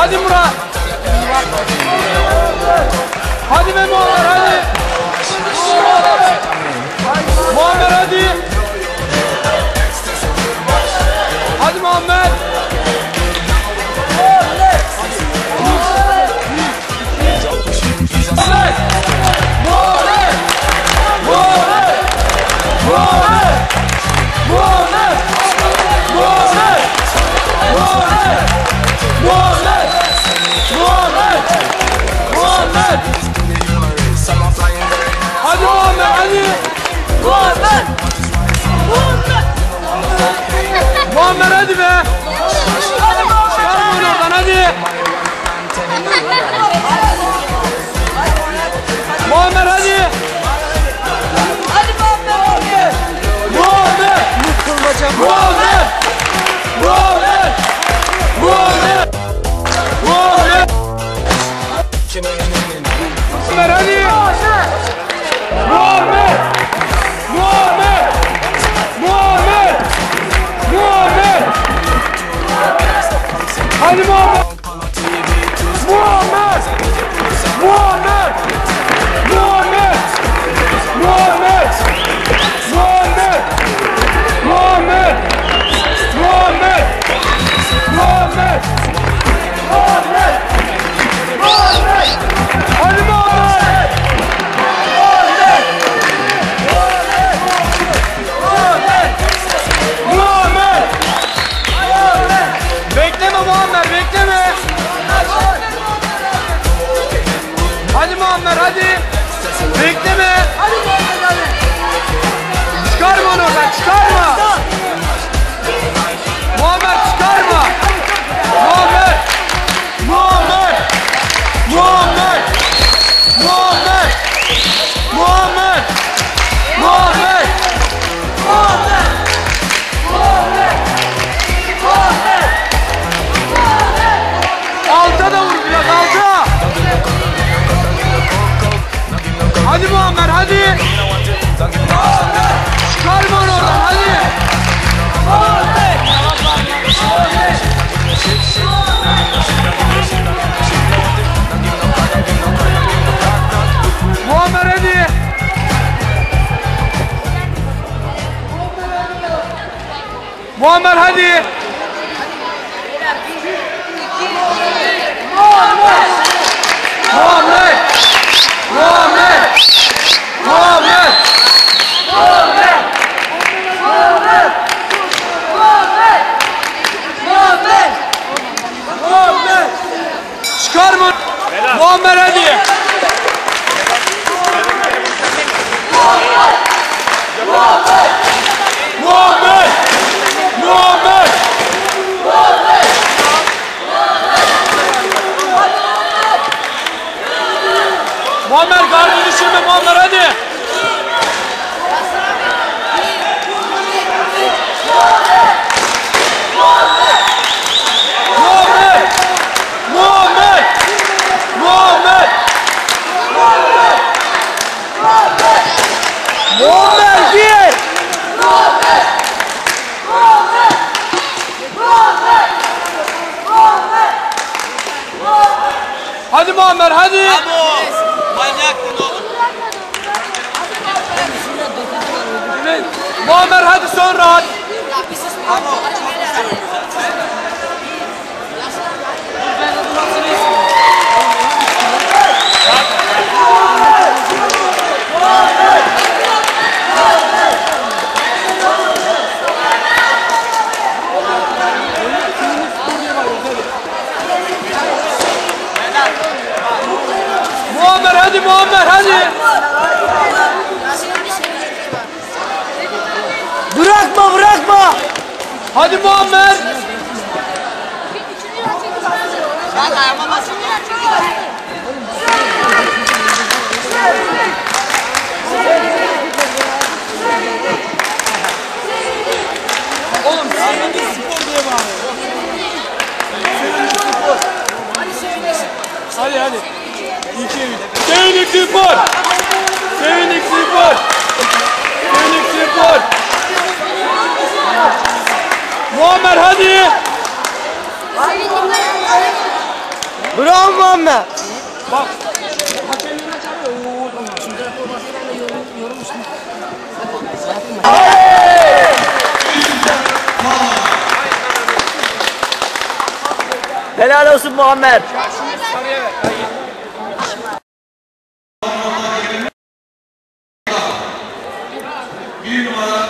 Hadi Murat. Hadi be Muammer hadi. Muammer hadi. Hadi Muammer. Hadi Muammer hadi. Muammer hadi be. Çıkarma onu oradan hadi. Muammer hadi. Hadi Muammer. Muammer. Muammer. Muammer. Muammer. Muammer. Muammer hadi. Muammer. Muammer. Muammer. Muammer. Hadi Muammer. Muammer. Muammer. Muammer. Muammer. Muammer. Muammer. Muammer. Muammer. Muammer. Muammer. Hadi Muammer. Muammer. Bekleme Muammer, bekleme. Hadi Muammer, hadi. Bekleme. Hadi Muammer hadi. Çıkarma onu oradan, çıkarma. Muammer çıkarma. Muammer. Muammer. Muammer. Muammer. Muammer. Muammer. Muammer. Alta da vur biraz, alta. Hadi Muammer, hadi. Çıkarma onu oradan, hadi. Muammer hadi. Muammer hadi. Muammer. Muammer. Muammer. Muammer. Muammer. Muammer. Çıkarma. Muammer hadi. Muammer. Muammer. Muammer. Muammer. Muammer gardı düşürme Muammer hadi. Muammer. Muammer. Muammer. Muammer. Muammer gir. Muammer. Muammer. Muammer. Muammer. Hadi Muammer hadi. Manyaktın oğlum. Muammer hadi son rahat. Muammer hadi Muammer hadi. Bırakma bırakma. Hadi Muammer. Ben ayağıma basayım. Oğlum sevindik spor diye bağırıyor. Sevindik spor. Hadi hadi. 2-3. Sevindik spor. Sevindik spor. Sevindik spor. Muammer hadi. Bravo Muhammed. Bak. Hakemlerine çağırıyor. Oo, tamam. Şimdi yorulmuş. Helal olsun Muhammed. Sarıya ver. Bir numara